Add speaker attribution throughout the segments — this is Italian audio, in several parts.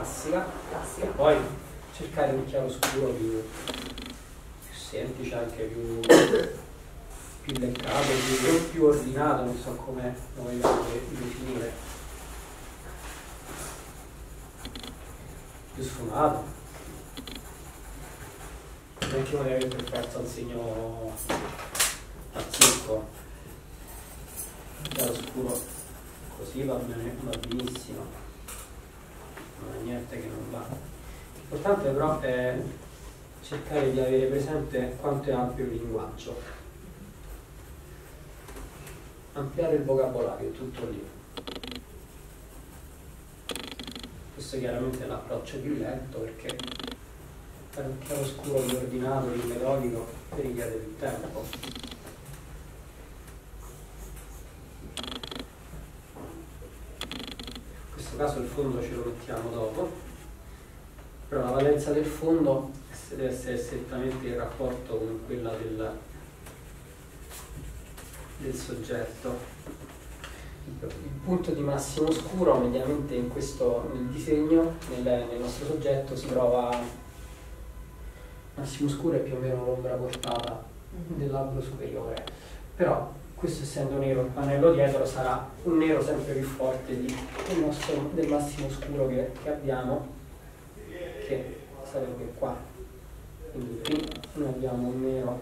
Speaker 1: classica, e poi cercare un chiaroscuro più semplice, anche più leccato, più ordinato, non so come lo vogliamo definire, più sfumato. Anche uno deve per forza un segno pazzesco, chiaroscuro così va bene, va benissimo, non è niente che non va. L'importante però è cercare di avere presente quanto è ampio il linguaggio, ampliare il vocabolario, tutto lì. Questo chiaramente è l'approccio più lento, perché fare un chiaroscuro più ordinato, più metodico, richiede più tempo. In questo caso il fondo ce lo mettiamo dopo, però la valenza del fondo deve essere strettamente in rapporto con quella del soggetto. Il punto di massimo scuro mediamente nel disegno, nel nostro soggetto, si trova massimo scuro è più o meno l'ombra portata dell'albero superiore, però questo essendo nero, il pannello dietro sarà un nero sempre più forte del massimo scuro che abbiamo, che sarebbe qua. Quindi qui noi abbiamo un nero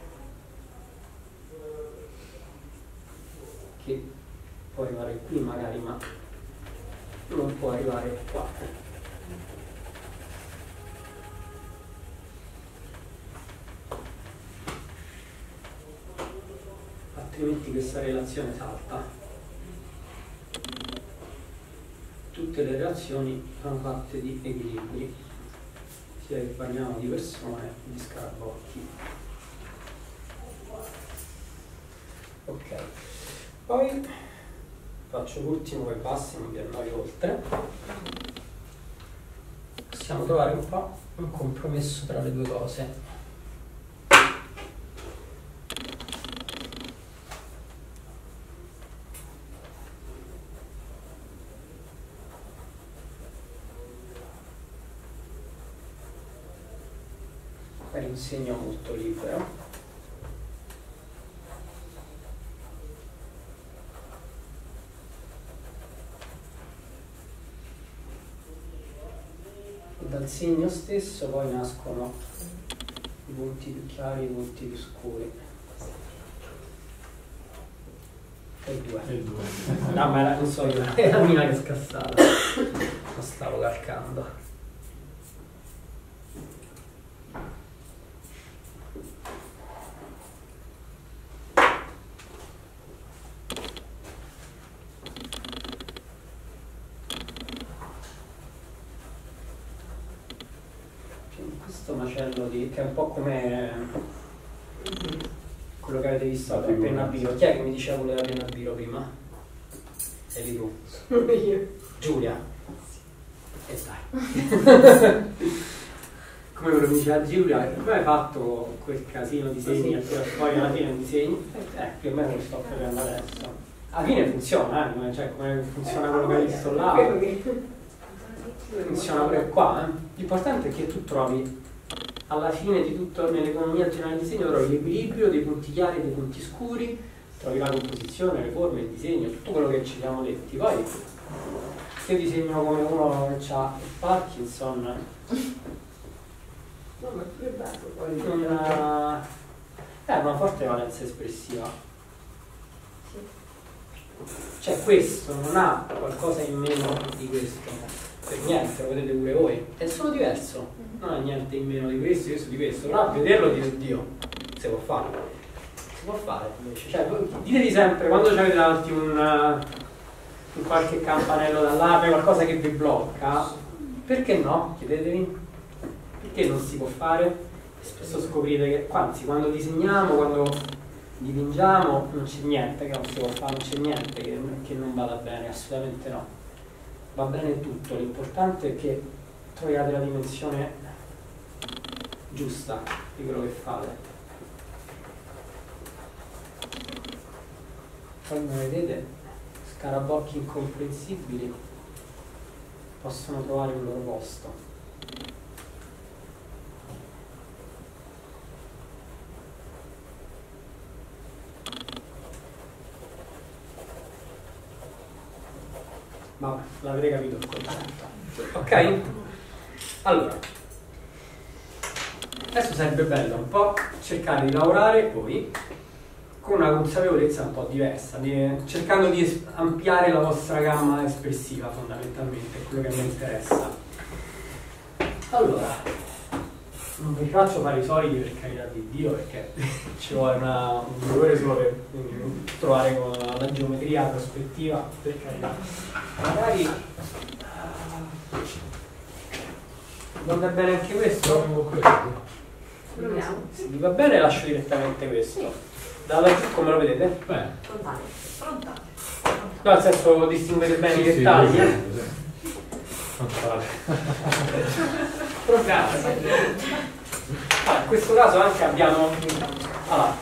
Speaker 1: che può arrivare qui magari, ma non può arrivare qua. Altrimenti questa relazione salta. Tutte le relazioni sono fatte di equilibri, sia che parliamo di persone che di scarabocchi. Ok, poi faccio l'ultimo che basta, non vi annoio oltre. Possiamo trovare un po' un compromesso tra le due cose. È un segno molto libero. E dal segno stesso poi nascono i punti più chiari e i punti più scuri. E due. No, ma non so io, era una che è scassata. Lo stavo calcando. Macello che è un po' come quello che avete visto alla penna a biro. Chi è che mi diceva quello della penna a biro prima? Eri tu?
Speaker 2: Io.
Speaker 1: Giulia? E dai. Come quello che mi diceva Giulia, come hai fatto quel casino di segni e poi alla fine un disegno? Più o meno lo sto facendo adesso. Alla fine funziona, cioè come funziona quello che hai visto là. Funziona pure qua. L'importante è che tu trovi alla fine di tutto, nell'economia generale del disegno, trovi l'equilibrio dei punti chiari e dei punti scuri, trovi la composizione, le forme, il disegno, tutto quello che ci siamo detti. Poi se disegno come uno che ha il Parkinson,
Speaker 2: no, ma è bello poi
Speaker 1: non ha una forte valenza espressiva. Cioè questo non ha qualcosa in meno di questo. Per niente, lo vedete pure voi, è solo diverso, non ha niente in meno di questo di questo, però a vederlo dite Dio, si può fare invece, cioè ditevi sempre quando avete davanti un qualche campanello d'allarme, qualcosa che vi blocca, perché no? Chiedetevi, perché non si può fare? E spesso scoprite che, anzi, quando disegniamo, quando dipingiamo, non c'è niente che non si può fare, non c'è niente che non vada bene, assolutamente no. Va bene tutto, l'importante è che troviate la dimensione giusta di quello che fate. Poi come vedete, scarabocchi incomprensibili possono trovare il loro posto. Vabbè, l'avrei capito il concetto. Ok? Allora, adesso sarebbe bello un po' cercare di lavorare voi con una consapevolezza un po' diversa, cercando di ampliare la vostra gamma espressiva, fondamentalmente, è quello che mi interessa. Allora, non vi faccio fare i soliti, per carità di Dio, perché ci vuole un dolore solo per trovare con la geometria prospettiva, per carità. Magari non va bene anche questo?
Speaker 2: Proviamo.
Speaker 1: Se vi va bene lascio direttamente questo. Da laggiù come lo vedete?
Speaker 2: Frontale. Frontale.
Speaker 1: No, nel senso distinguete bene i dettagli.
Speaker 3: Frontale.
Speaker 1: In questo caso anche abbiamo... Allora,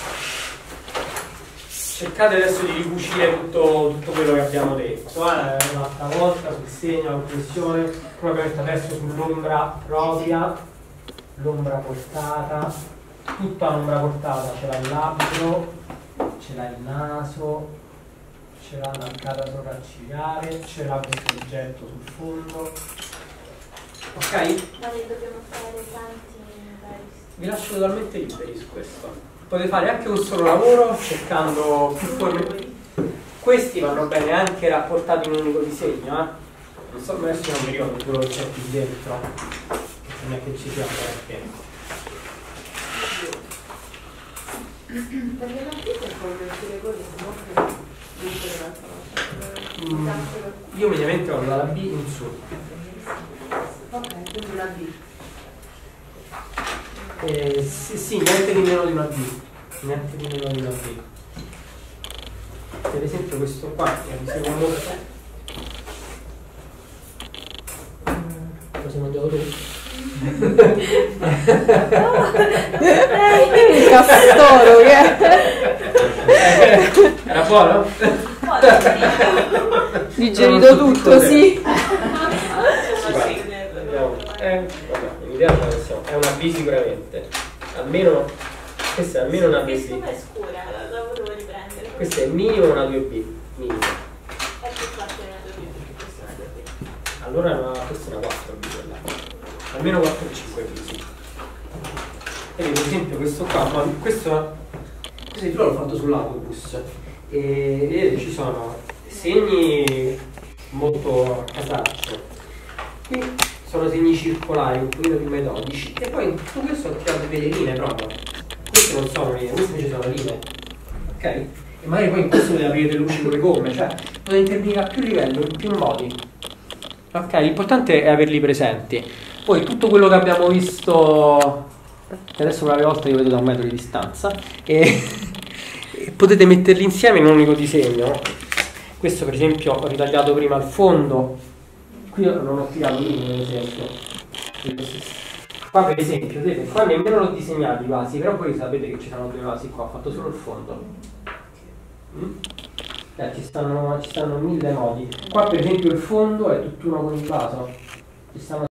Speaker 1: cercate adesso di ricucire tutto quello che abbiamo detto. Un'altra volta sul segno, la compressione, come abbiamo detto adesso sull'ombra propria, l'ombra portata, tutta l'ombra portata, ce l'ha il labbro, ce l'ha il naso, ce l'ha l'arcata sopraccigliare, ce l'ha questo oggetto sul fondo. Ok?
Speaker 4: Ma ne dobbiamo fare tanti vari.
Speaker 1: Vi lascio totalmente liberi su questo. Potete fare anche un solo lavoro cercando più forme. Questi vanno bene anche rapportati in un unico disegno, eh? Non so, adesso non mi ricordo quello che c'è qui dentro. Non è che ci sia perché.
Speaker 2: Perché non ti sei convertire così,
Speaker 1: Io mediamente vado dalla B in su.
Speaker 2: ok, quindi una B.
Speaker 1: Sì, niente di meno di una B. Niente di meno di una B. Per esempio questo qua è il secondo. Lo sei mangiato tu?
Speaker 5: Il castoro che
Speaker 1: Era buono?
Speaker 5: digerito tutto, sì.
Speaker 1: Vabbè, in idea è una B sicuramente. Almeno questa è almeno una B.
Speaker 4: Questa è scura, la volevo riprendere.
Speaker 1: Questa è minimo una 2B. Minimo.
Speaker 4: È più forte una 2B, questa è una 2B.
Speaker 1: Allora questa è una 4B quella. Almeno 4 o 5B, sì. Quindi per esempio questo qua, questo io l'ho fatto sull'autobus e vedete ci sono segni molto a casaccio. Qui sono segni circolari, un pochino più metodici, e poi in tutto questo ho tirato delle linee proprio. Queste non sono linee, queste invece sono linee. Ok? E magari poi in questo potete aprire le luci come gomme, cioè potete intervenire a più livello, in più modi. Ok? L'importante è averli presenti. Poi tutto quello che abbiamo visto, che adesso per la prima volta io vedo da 1 metro di distanza, e potete metterli insieme in un unico disegno. Questo per esempio ho ritagliato prima il fondo. Qui non ho tirato linee, per esempio. Qua per esempio, vedete, qua nemmeno l'ho disegnato i vasi, però voi sapete che ci sono 2 vasi qua, ho fatto solo il fondo. Ci stanno 1000 modi. Qua per esempio il fondo è tutt'uno con il vaso. Ci stanno